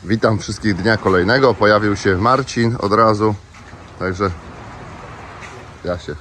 Witam wszystkich dnia kolejnego. Pojawił się Marcin od razu. Także ja się.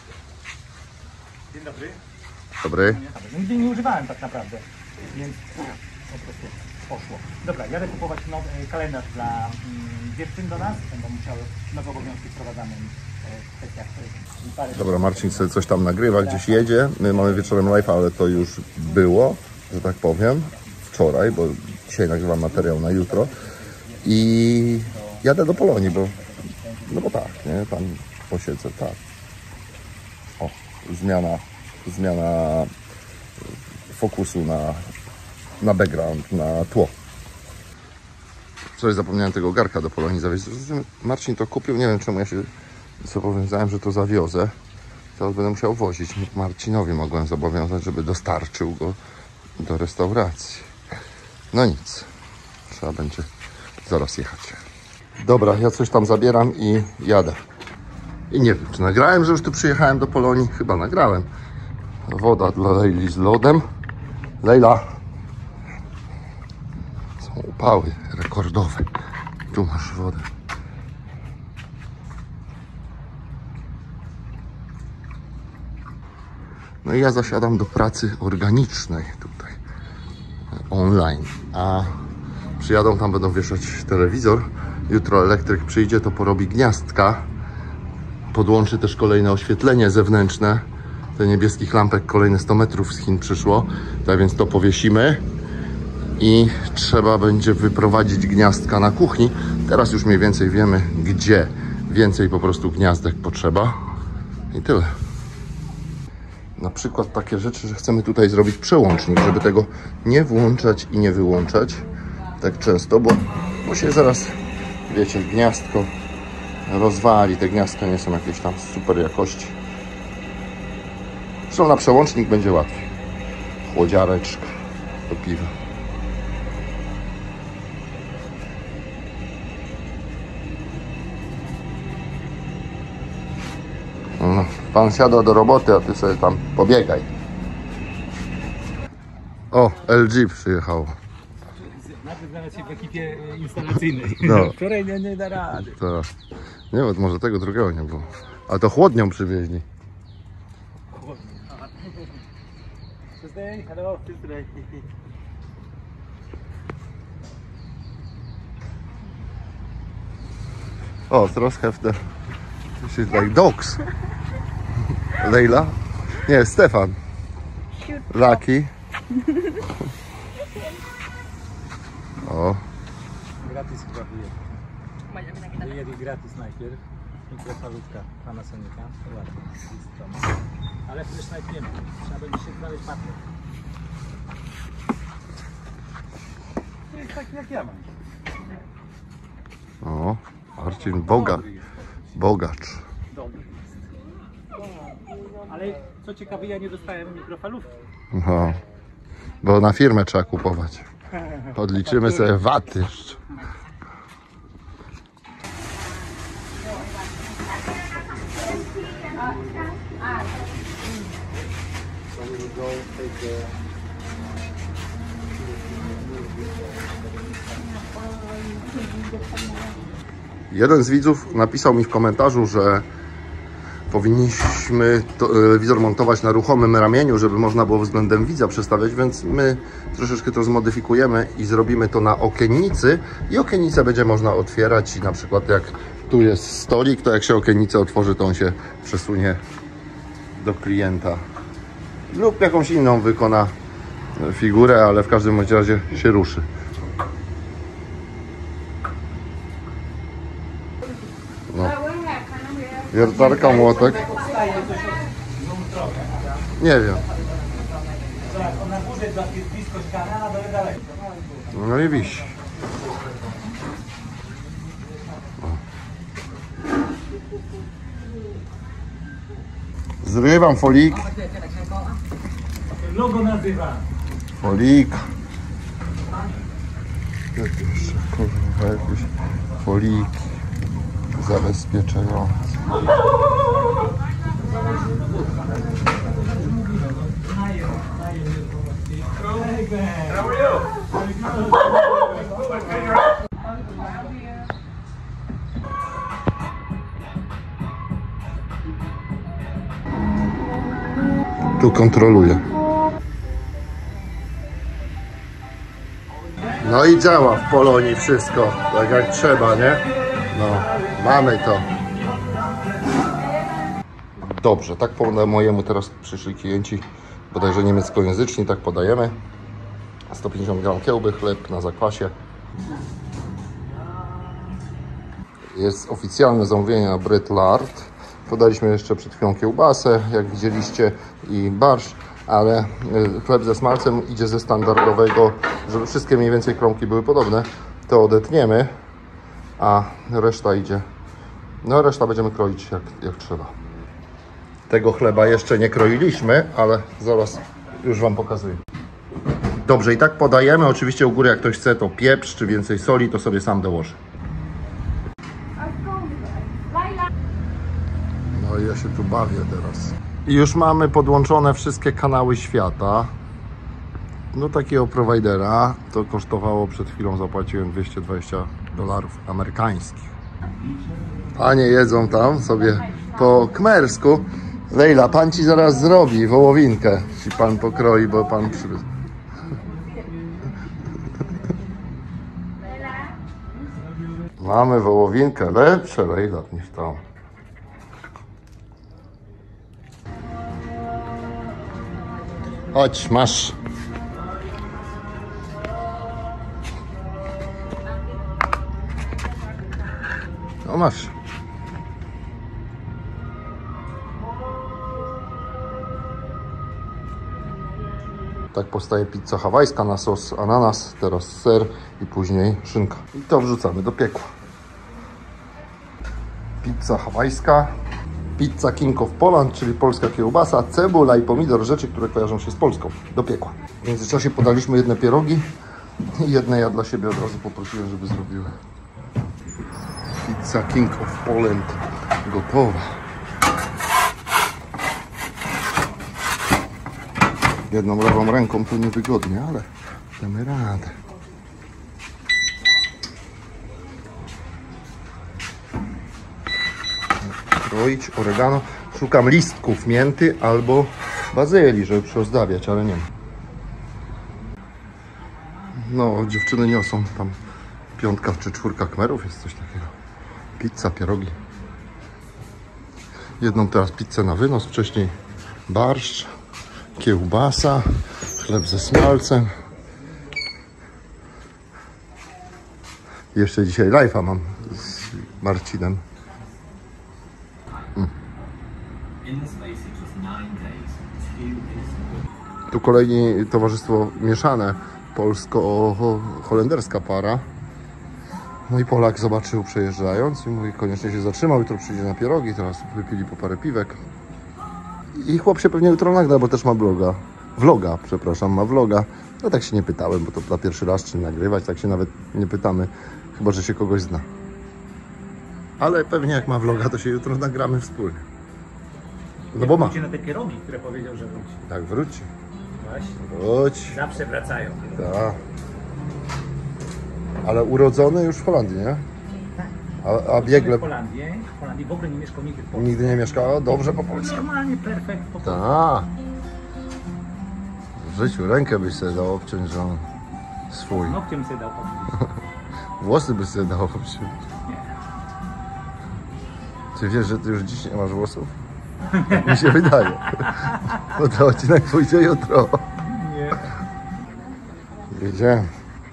Dzień dobry. Dobry. Nigdy nie używałem tak naprawdę, więc po prostu poszło. Dobra, jadę kupować nowy kalendarz dla dziewczyn do nas. Będą musiały nowe obowiązki wprowadzane w kwestiach parę. Dobra, Marcin sobie coś tam nagrywa, gdzieś jedzie. My mamy wieczorem live, ale to już było, że tak powiem, wczoraj, bo dzisiaj nagrywam materiał na jutro. I jadę do Polonii, bo no bo tak, nie? Tam posiedzę, tak. O, zmiana fokusu na background, na tło. Wczoraj zapomniałem tego garka do Polonii zawieźć. Marcin to kupił, nie wiem czemu ja się zobowiązałem, że to zawiozę. Teraz będę musiał wozić. Marcinowi mogłem zobowiązać, żeby dostarczył go do restauracji. No nic, trzeba będzie zaraz jechać. Dobra, ja coś tam zabieram i jadę. I nie wiem, czy nagrałem, że już tu przyjechałem do Polonii? Chyba nagrałem. Woda dla Lejli z lodem. Lejla. Są upały rekordowe. Tu masz wodę. No i ja zasiadam do pracy organicznej tutaj. Online. A przyjadą tam, będą wieszać telewizor. Jutro elektryk przyjdzie, to porobi gniazdka. Podłączy też kolejne oświetlenie zewnętrzne. Te niebieskich lampek kolejne 100 metrów z Chin przyszło. Tak więc to powiesimy. I trzeba będzie wyprowadzić gniazdka na kuchni. Teraz już mniej więcej wiemy, gdzie więcej po prostu gniazdek potrzeba. I tyle. Na przykład takie rzeczy, że chcemy tutaj zrobić przełącznik, żeby tego nie włączać i nie wyłączać tak często, bo się zaraz, wiecie, gniazdko rozwali. Te gniazdka nie są jakieś tam super jakości. Zresztą na przełącznik będzie łatwiej. Chłodziareczka do piwa. No, pan siada do roboty, a ty sobie tam pobiegaj. O, LG przyjechało. Najpierw znaleźć się w ekipie instalacyjnej. No. Wczoraj nie da rady. To, nie, może tego drugiego nie było. Ale to chłodnią przywieźli. Hello. O, teraz have the... She's like dogs. Lejla? Nie, Stefan. Lucky. O. Gratis chyba wyjedzie. Wyjedzie gratis najpierw. Mikrofalówka Panasonica. Ładnie. Ale przecież najpierw nie ma. Trzeba będzie się znaleźć partner. To jest taki jak ja mam. O, Marcin bogacz. Dobry jest. Ale co ciekawe, ja nie dostałem mikrofalówki. No, bo na firmę trzeba kupować. Odliczymy sobie VAT jeszcze. Jeden z widzów napisał mi w komentarzu, że powinniśmy telewizor montować na ruchomym ramieniu, żeby można było względem widza przestawiać, więc my troszeczkę to zmodyfikujemy i zrobimy to na okiennicy i okienicę będzie można otwierać i na przykład jak tu jest stolik, to jak się okienicę otworzy, to on się przesunie do klienta lub jakąś inną wykona figurę, ale w każdym razie się ruszy. No. Wiertarka, młotek. Nie wiem. Na górze jest blisko ściany, a na dole dalej. No i wisi. Zrywam folik. Logo nazywa. Folik. Jak jeszcze, kurwa, jakieś foliki zabezpieczające. tu kontroluje. No i działa w Polonii wszystko, tak jak trzeba, nie? No, mamy to. Dobrze, tak po mojemu teraz przyszli klienci, bodajże niemieckojęzyczni, tak podajemy. 150 gram kiełby, chleb na zakwasie. Jest oficjalne zamówienie na Bread Lard. Podaliśmy jeszcze przed chwilą kiełbasę, jak widzieliście, i barszcz, ale chleb ze smalcem idzie ze standardowego, żeby wszystkie mniej więcej kromki były podobne. To odetniemy, a reszta idzie. No reszta będziemy kroić jak trzeba. Tego chleba jeszcze nie kroiliśmy, ale zaraz już Wam pokazuję. Dobrze, i tak podajemy. Oczywiście u góry, jak ktoś chce, to pieprz czy więcej soli, to sobie sam dołoży. No i ja się tu bawię teraz. I już mamy podłączone wszystkie kanały świata. No takiego prowajdera to kosztowało, przed chwilą zapłaciłem $220 amerykańskich. Panie jedzą tam sobie po kmersku. Lejla, pan ci zaraz zrobi wołowinkę. Ci pan pokroi, bo pan przywiózł. Mamy wołowinkę, lepsze Lejla niż tam. Chodź, masz. No masz. Tak powstaje pizza hawajska na sos ananas, teraz ser i później szynka. I to wrzucamy do piekła. Pizza hawajska, pizza King of Poland, czyli polska kiełbasa, cebula i pomidor, rzeczy, które kojarzą się z Polską, do piekła. W międzyczasie podaliśmy jedne pierogi i jedne ja dla siebie od razu poprosiłem, żeby zrobiły. Pizza King of Poland gotowa. Jedną lewą ręką to niewygodnie, ale damy radę. Kroić oregano. Szukam listków mięty albo bazylii, żeby przyozdabiać, ale nie ma. No, dziewczyny niosą tam 5 czy 4 kmerów, jest coś takiego. Pizza, pierogi. Jedną teraz pizzę na wynos, wcześniej barszcz, kiełbasa, chleb ze smalcem. Jeszcze dzisiaj live'a mam z Marcinem. Tu kolejni towarzystwo mieszane, polsko-holenderska para. No i Polak zobaczył przejeżdżając i mówi, koniecznie się zatrzymał, jutro przyjdzie na pierogi, teraz wypili po parę piwek. I chłop się pewnie jutro nagra, bo też ma vloga, ma vloga. No tak się nie pytałem, bo to dla pierwszy raz czy nagrywać, tak się nawet nie pytamy, chyba że się kogoś zna. Ale pewnie jak ma vloga, to się jutro nagramy wspólnie. No bo ma. Wróci na te pierogi, które powiedział, że wróci. Tak, wróci. Właśnie. Wróci. Zawsze wracają. Tak. Ale urodzony już w Holandii, nie? Tak. A biegle... W Holandii w ogóle nie mieszkał nigdy w Polsce. Nigdy nie mieszkała dobrze po polsku. Normalnie, perfekt po polsku. Tak. W życiu rękę byś sobie dał obciąć, że on swój. Nokciem sobie dał obciąć. Włosy byś sobie dał obciąć. Nie. Ty wiesz, że ty już dziś nie masz włosów? Tak mi się wydaje. Bo to odcinek pójdzie jutro. Nie. Jedziemy.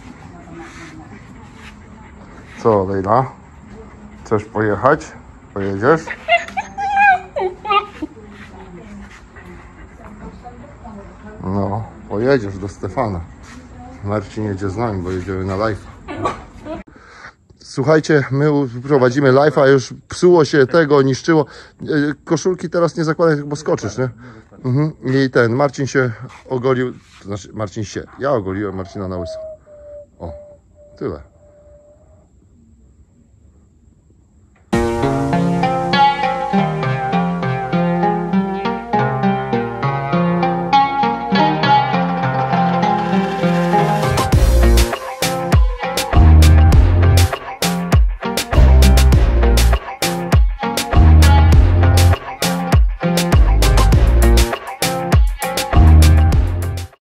Co, Lejla? Chcesz pojechać? Pojedziesz? No, pojedziesz do Stefana. Marcin jedzie z nami, bo jedziemy na live. Słuchajcie, my prowadzimy live'a, już psuło się tego, niszczyło. Koszulki teraz nie zakładaj, bo skoczysz, nie? I Marcin się ogolił, to znaczy ja ogoliłem Marcina na łyso. O, tyle.